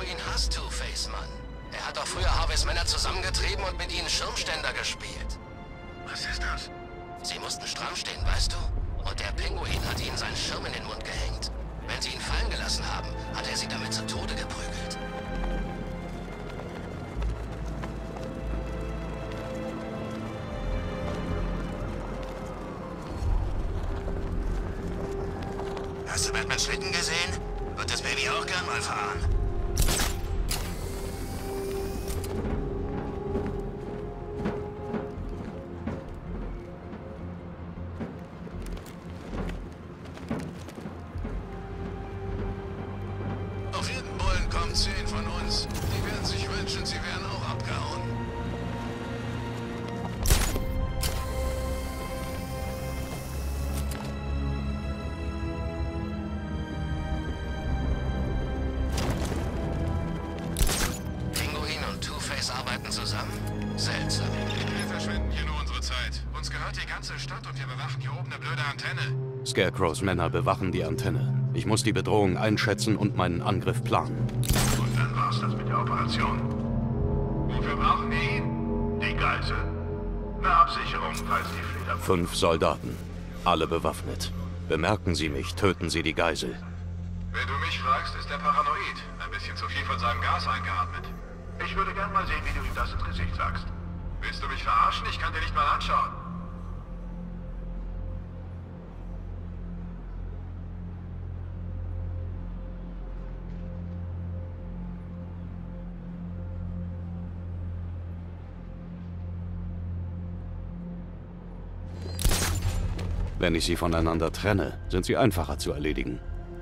Pinguin hasst Two-Face, Mann. Er hat doch früher Harveys Männer zusammengetrieben und mit ihnen Schirmständer gespielt. Was ist das? Sie mussten stramm stehen, weißt du? Und der Pinguin hat ihnen seinen Schirm in den Mund gehängt. Wenn sie ihn fallen gelassen haben, hat er sie damit zu Tode geprügelt. Hast du Batmans Schlitten gesehen? Wird das Baby auch gern mal fahren? Auf jeden Bullen kommen 10 von uns. Die werden sich wünschen, sie wären auch abgehauen. Arbeiten zusammen? Seltsam. Wir verschwenden hier nur unsere Zeit. Uns gehört die ganze Stadt und wir bewachen hier oben eine blöde Antenne. Scarecrows Männer bewachen die Antenne. Ich muss die Bedrohung einschätzen und meinen Angriff planen. Und dann war's das mit der Operation. Wofür brauchen wir ihn? Die Geisel. Eine Absicherung, falls die Fleder... 5 Soldaten. Alle bewaffnet. Bemerken Sie mich, töten Sie die Geisel. Wenn du mich fragst, ist er paranoid. Ein bisschen zu viel von seinem Gas eingeatmet. Ich würde gern mal sehen, wie du ihm das ins Gesicht sagst. Willst du mich verarschen? Ich kann dir nicht mal anschauen. Wenn ich sie voneinander trenne, sind sie einfacher zu erledigen.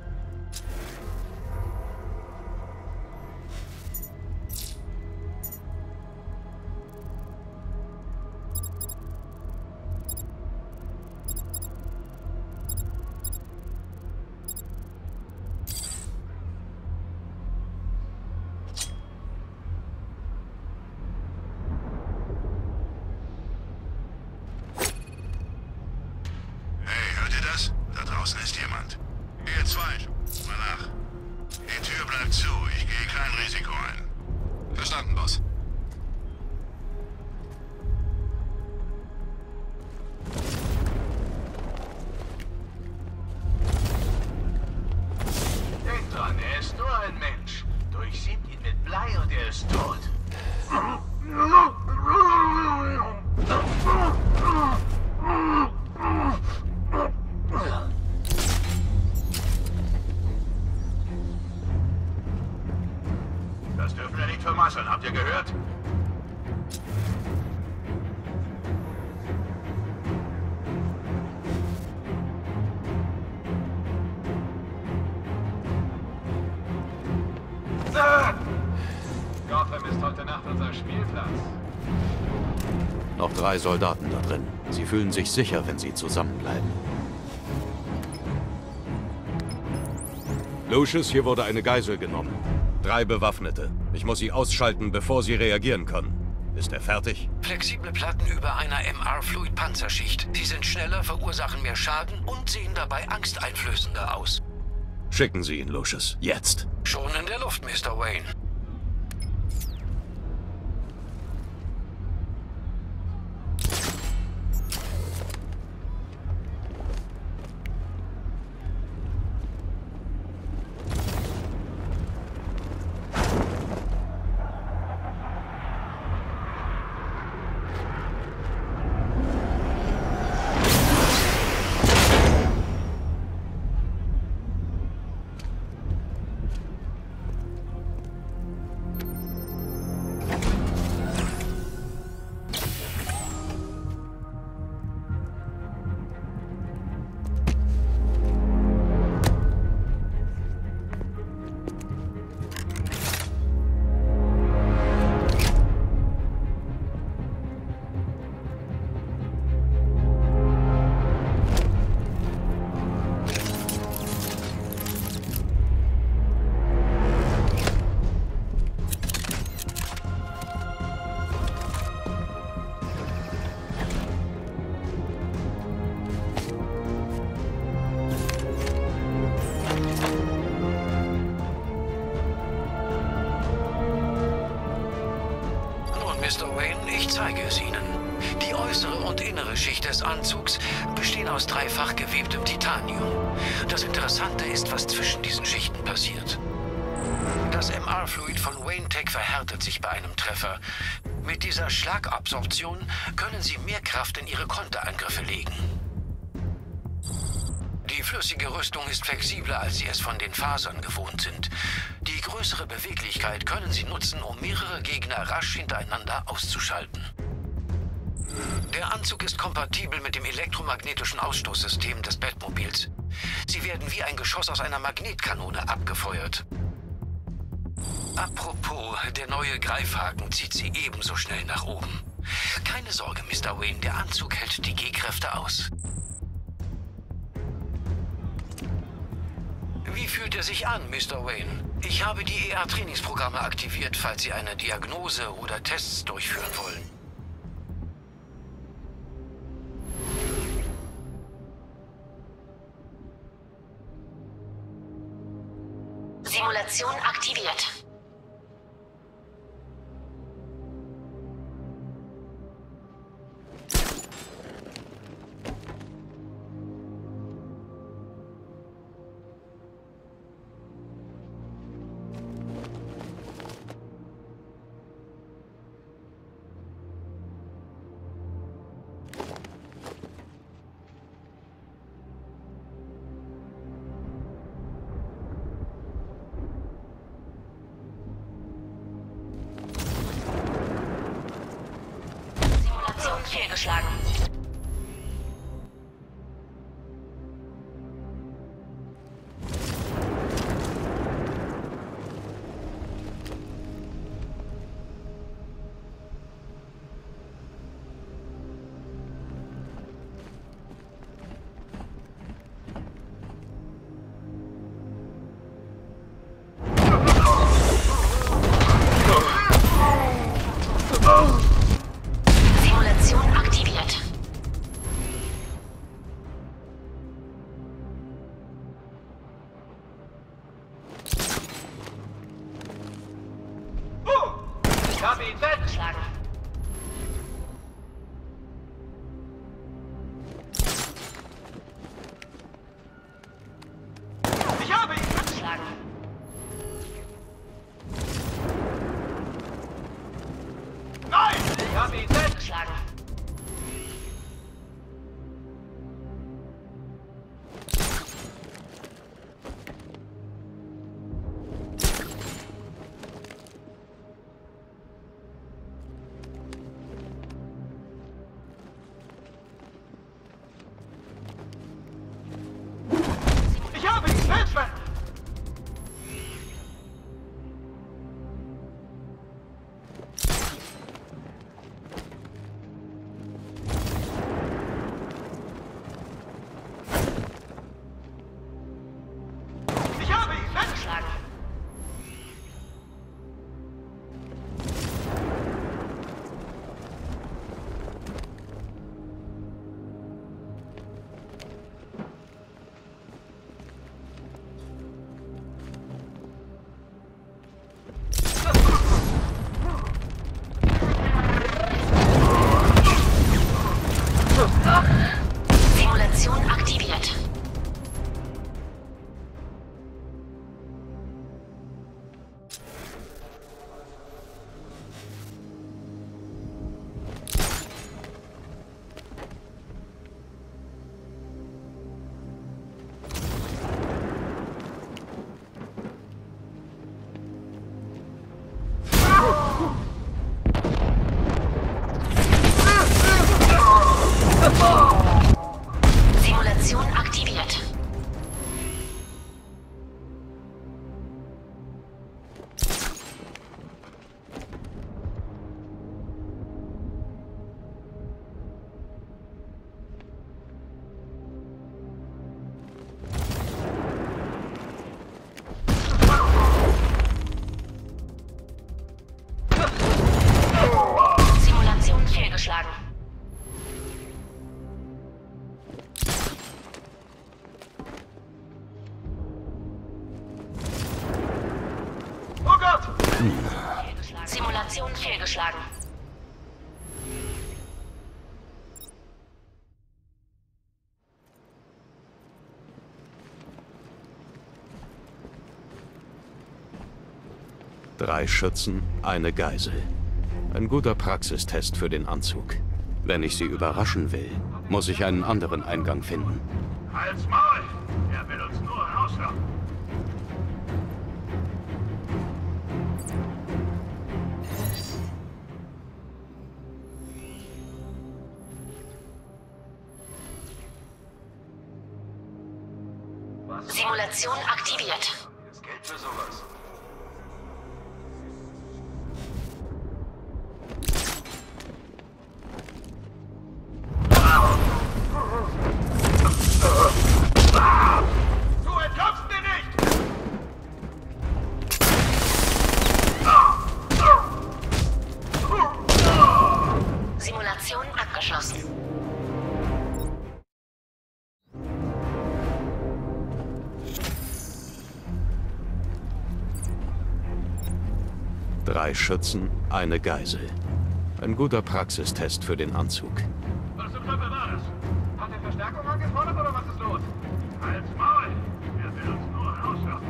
Da draußen ist jemand. Ihr zwei, mal nach. Die Tür bleibt zu. Ich gehe kein Risiko ein. Verstanden, Boss. Denk dran, er ist nur ein Mensch. Durchsiebt ihn mit Blei und er ist tot. Das dürfen wir nicht vermasseln, habt ihr gehört? Gotham ist heute Nacht unser Spielplatz. Noch 3 Soldaten da drin. Sie fühlen sich sicher, wenn sie zusammenbleiben. Lucius, hier wurde eine Geisel genommen. 3 Bewaffnete. Ich muss sie ausschalten, bevor sie reagieren können. Ist er fertig? Flexible Platten über einer MR-Fluid-Panzerschicht. Sie sind schneller, verursachen mehr Schaden und sehen dabei angsteinflößender aus. Schicken Sie ihn, Lucius. Jetzt. Schon in der Luft, Mr. Wayne. Mr. Wayne, ich zeige es Ihnen. Die äußere und innere Schicht des Anzugs bestehen aus dreifach gewebtem Titanium. Das Interessante ist, was zwischen diesen Schichten passiert. Das MR-Fluid von Wayne Tech verhärtet sich bei einem Treffer. Mit dieser Schlagabsorption können Sie mehr Kraft in Ihre Konterangriffe legen. Die flüssige Rüstung ist flexibler, als Sie es von den Fasern gewohnt sind. Die größere Beweglichkeit können Sie nutzen, um mehrere Gegner rasch hintereinander auszuschalten. Der Anzug ist kompatibel mit dem elektromagnetischen Ausstoßsystem des Batmobils. Sie werden wie ein Geschoss aus einer Magnetkanone abgefeuert. Apropos, der neue Greifhaken zieht Sie ebenso schnell nach oben. Keine Sorge, Mr. Wayne, der Anzug hält die G-Kräfte aus. Wie fühlt er sich an, Mr. Wayne? Ich habe die ER-Trainingsprogramme aktiviert, falls Sie eine Diagnose oder Tests durchführen wollen. Simulation aktiviert. Fehlgeschlagen. Ich habe ihn weggeschlagen. Ich habe ihn weggeschlagen. Nein! Ich habe ihn weggeschlagen. Simulation aktiviert. Simulation aktiviert. Simulation fehlgeschlagen. Simulation fehlgeschlagen. 3 Schützen, eine Geisel. Ein guter Praxistest für den Anzug. Wenn ich sie überraschen will, muss ich einen anderen Eingang finden. Halt's Maul! Er will uns nur rauslocken. Simulation aktiviert. Das Geld für sowas. Du entkommst mir nicht! Simulation abgeschlossen. Drei Schützen, eine Geisel. Ein guter Praxistest für den Anzug. Was zum Teufel war das? Hat er Verstärkung angefordert oder was ist los? Halt's Maul! Er will uns nur rauslocken.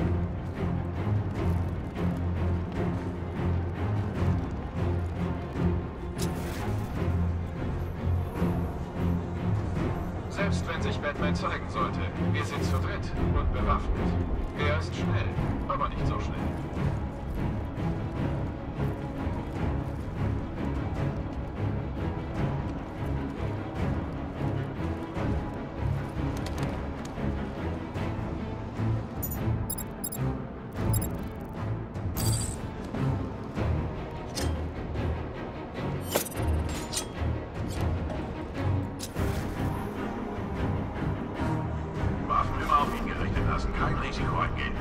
Selbst wenn sich Batman zeigen sollte, wir sind zu dritt und bewaffnet. Er ist schnell, aber nicht so schnell. Waffen immer auf ihn gerichtet lassen, kein Risiko eingehen.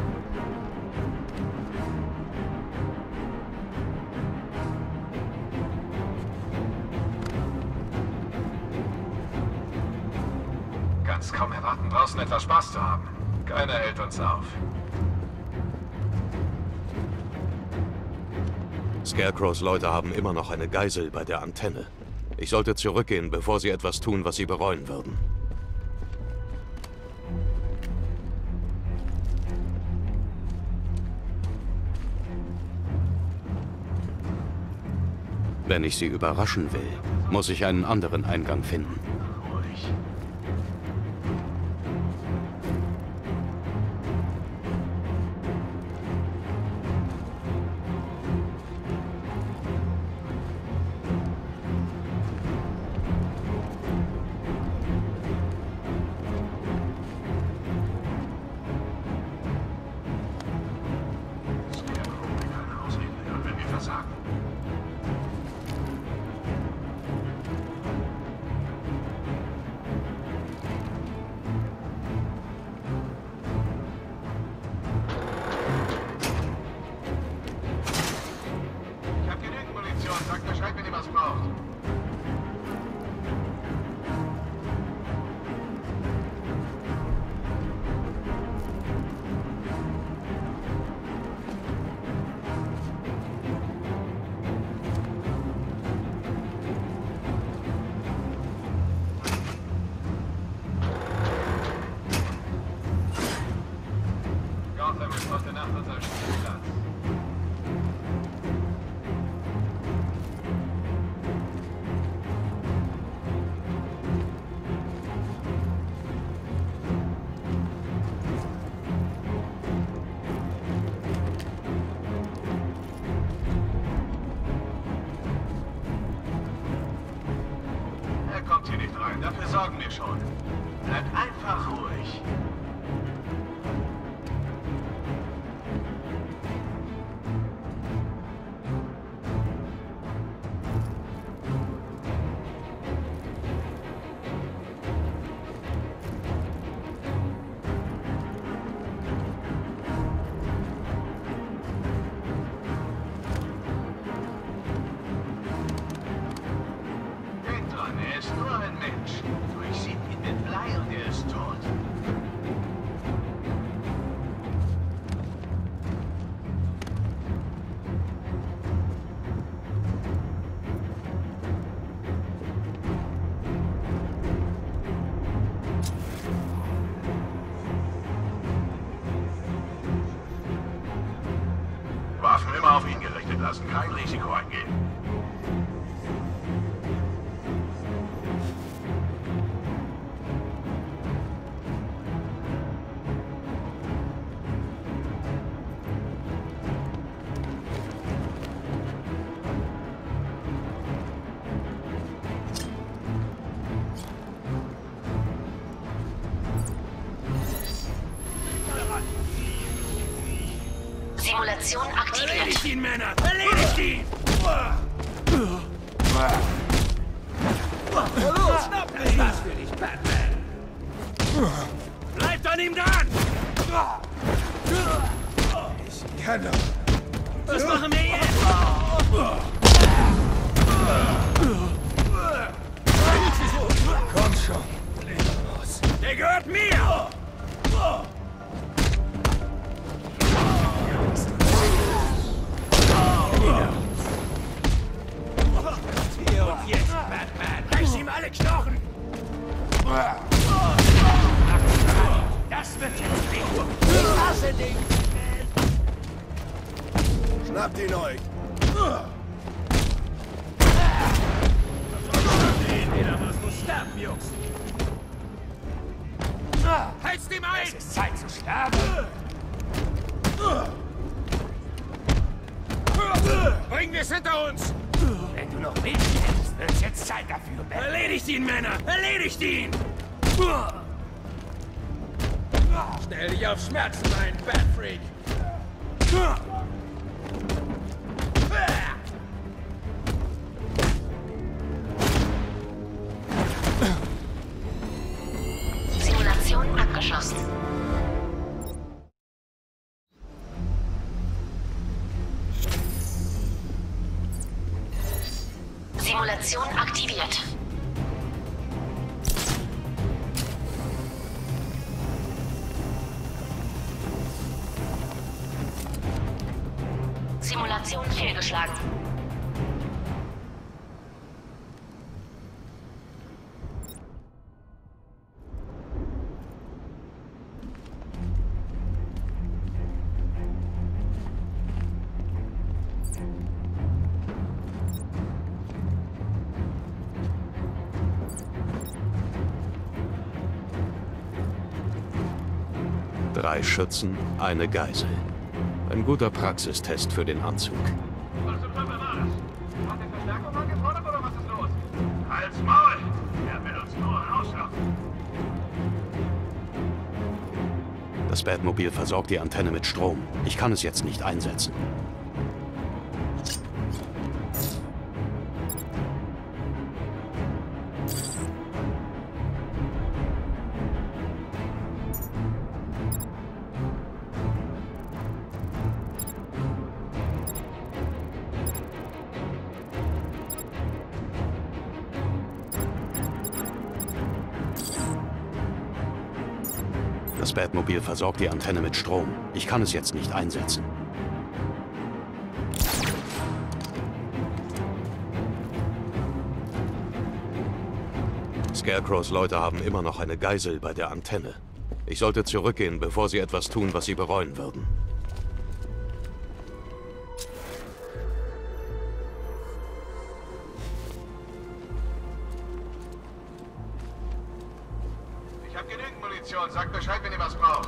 Kann's kaum erwarten, draußen etwas Spaß zu haben. Keiner hält uns auf. Scarecrows Leute haben immer noch eine Geisel bei der Antenne. Ich sollte zurückgehen, bevor sie etwas tun, was sie bereuen würden. Wenn ich sie überraschen will, muss ich einen anderen Eingang finden. Ruhig. Scarecrow will keine Ausreden hören, wenn wir versagen. Ich hab genügend Munition. Sagt Bescheid, wenn ihr was braucht. Gotham ist heute Nacht unser Spielplatz. Er kommt hier nicht rein, dafür sorgen wir schon. Bleibt einfach ruhig. Denkt dran, er ist nur ein Mensch. Durchsiebt ihn mit Blei und er ist tot. auf ihn gerichtet lassen, kein Risiko eingehen. Simulation aktiviert. Erledigt ihn, Männer! Erledigt ihn! Los, schnapp mich! Das für dich, Batman! Bleibt an ihm dran! Ich kann doch. Was machen wir jetzt? Komm schon. Der gehört mir! Hier und jetzt, Batman! Reiß ihm alle Knochen! Das wird jetzt nicht! Ich hasse dich! Schnappt ihn euch. Jeder muss sterben, Jungs! Halt's ihm ein! Es ist Zeit zu sterben! Bringen wir es hinter uns! Wenn du noch Leben hättest, wird's jetzt Zeit dafür, Ben. Erledigt ihn, Männer! Erledigt ihn! Stell dich auf Schmerzen ein, Batfreak! Simulation abgeschlossen. Simulation aktiviert. Simulation fehlgeschlagen. Drei Schützen, eine Geisel. Ein guter Praxistest für den Anzug. Was zum Teufel war das? Hat der Verstärkung angefordert oder was ist los? Halt's Maul! Er will uns nur rauslaufen. Das Batmobil versorgt die Antenne mit Strom. Ich kann es jetzt nicht einsetzen. Das Batmobil versorgt die Antenne mit Strom. Ich kann es jetzt nicht einsetzen. Scarecrows Leute haben immer noch eine Geisel bei der Antenne. Ich sollte zurückgehen, bevor sie etwas tun, was sie bereuen würden. Ich hab genügend Munition. Sagt Bescheid, wenn ihr was braucht.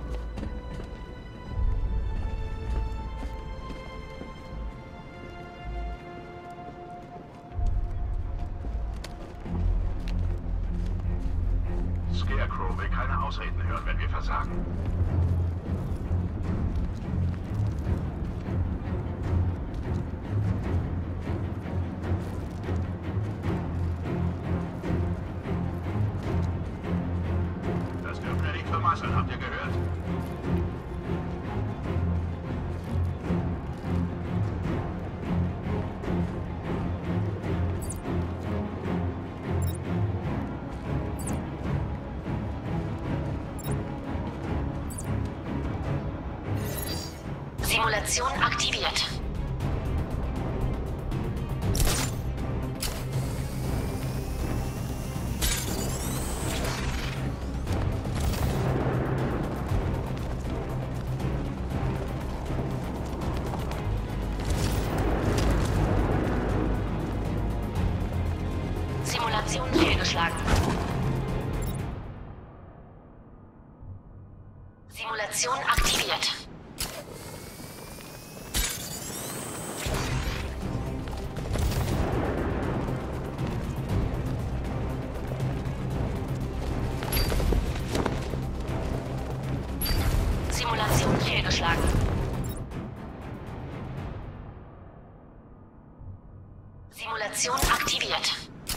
Scarecrow will keine Ausreden hören, wenn wir versagen. Das dürfen wir nicht vermasseln, habt ihr gehört? Simulation aktiviert. Simulation aktiviert.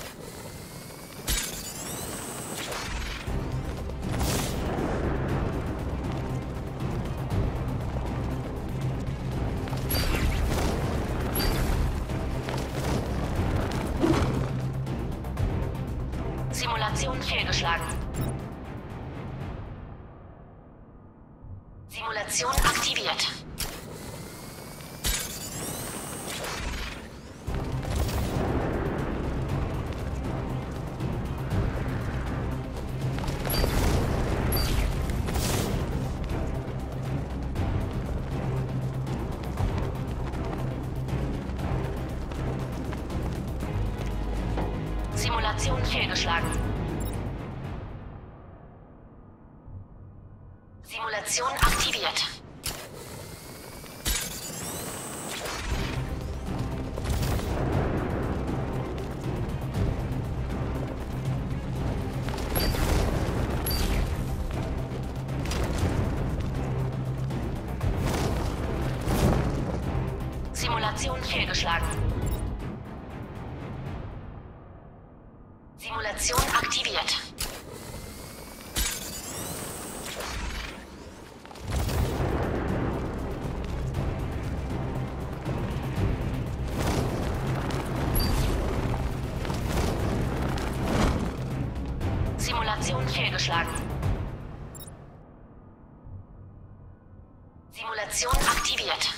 Simulation fehlgeschlagen. Simulation aktiviert. Simulation fehlgeschlagen. Simulation aktiviert. Simulation fehlgeschlagen. Simulation aktiviert. Simulation fehlgeschlagen. Simulation aktiviert.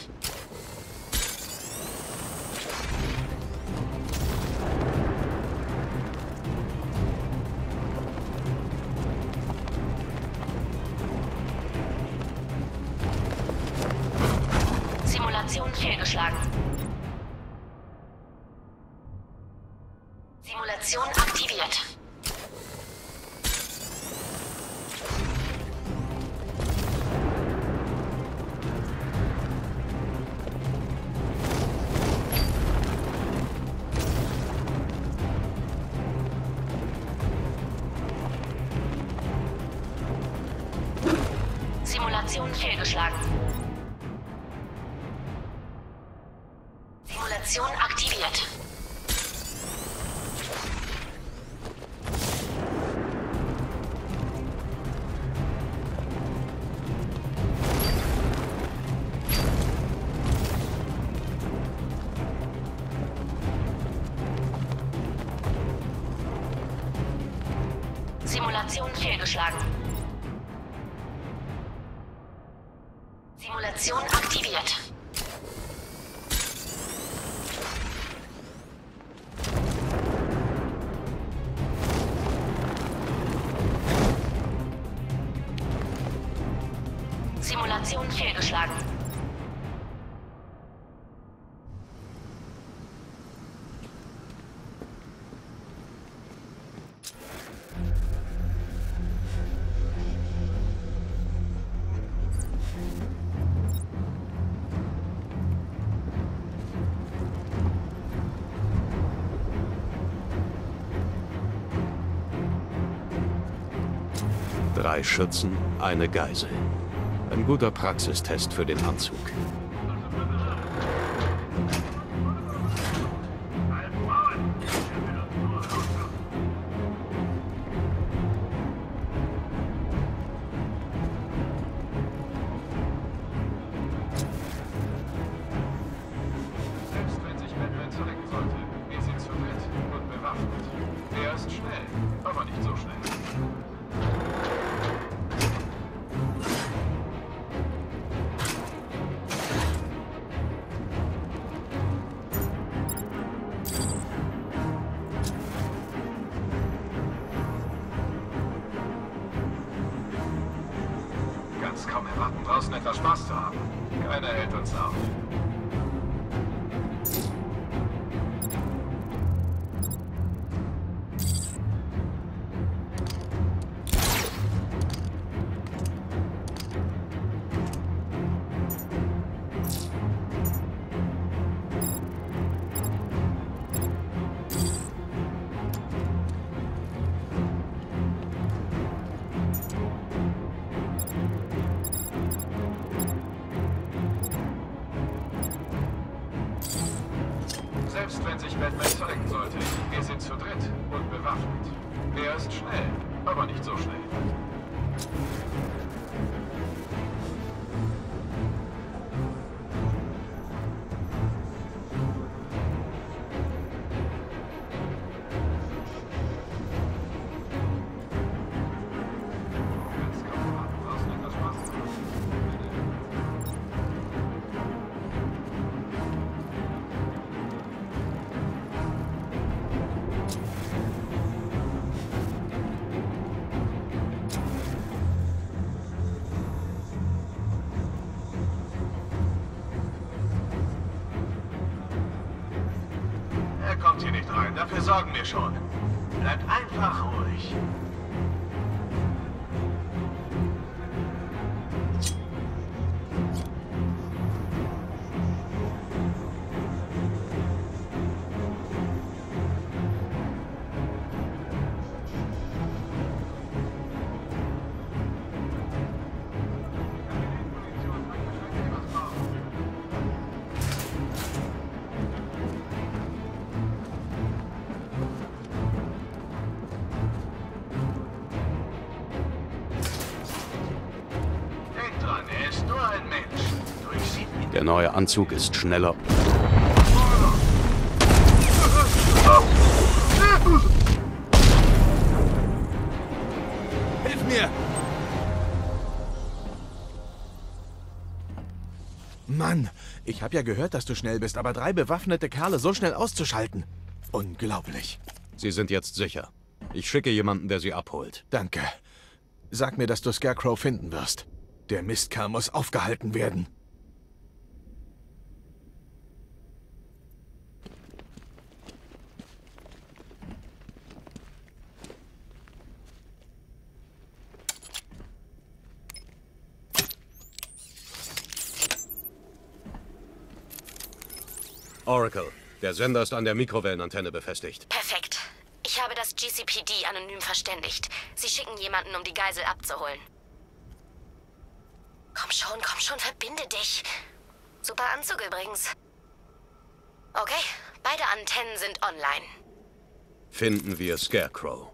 Simulation fehlgeschlagen. Simulation aktiviert. Simulation fehlgeschlagen. Simulation aktiviert. Simulation fehlgeschlagen. Simulation aktiviert. Simulation fehlgeschlagen. Drei Schützen, eine Geisel. Ein guter Praxistest für den Anzug. Selbst wenn sich Batman zurück sollte, wir sind zu dritt und bewaffnet. Er ist schnell, aber nicht so schnell. Ganz kaum erwarten, draußen etwas Spaß zu haben. Keiner hält uns auf. Batman zeigen sollte. Wir sind zu dritt und bewaffnet. Er ist schnell, aber nicht so schnell. Er kommt hier nicht rein, dafür sorgen wir schon. Bleibt einfach ruhig. Er ist nur ein Mensch. Durchsieht ihn. Der neue Anzug ist schneller. Hilf mir! Mann, ich habe ja gehört, dass du schnell bist, aber 3 bewaffnete Kerle so schnell auszuschalten. Unglaublich. Sie sind jetzt sicher. Ich schicke jemanden, der Sie abholt. Danke. Sag mir, dass du Scarecrow finden wirst. Der Mistkerl muss aufgehalten werden. Oracle, der Sender ist an der Mikrowellenantenne befestigt. Perfekt. Ich habe das GCPD anonym verständigt. Sie schicken jemanden, um die Geisel abzuholen. Komm schon, verbinde dich. Super Anzug übrigens. Okay, beide Antennen sind online. Finden wir Scarecrow.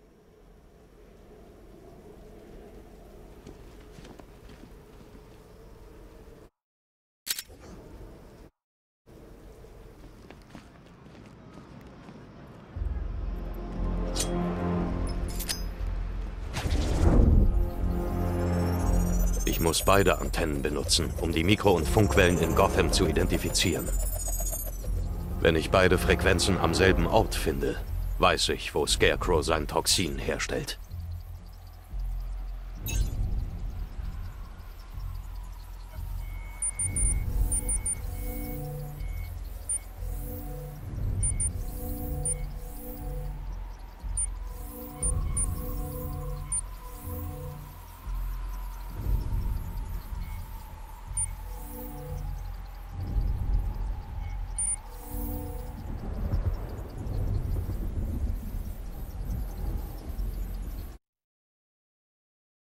Ich muss beide Antennen benutzen, um die Mikro- und Funkwellen in Gotham zu identifizieren. Wenn ich beide Frequenzen am selben Ort finde, weiß ich, wo Scarecrow sein Toxin herstellt.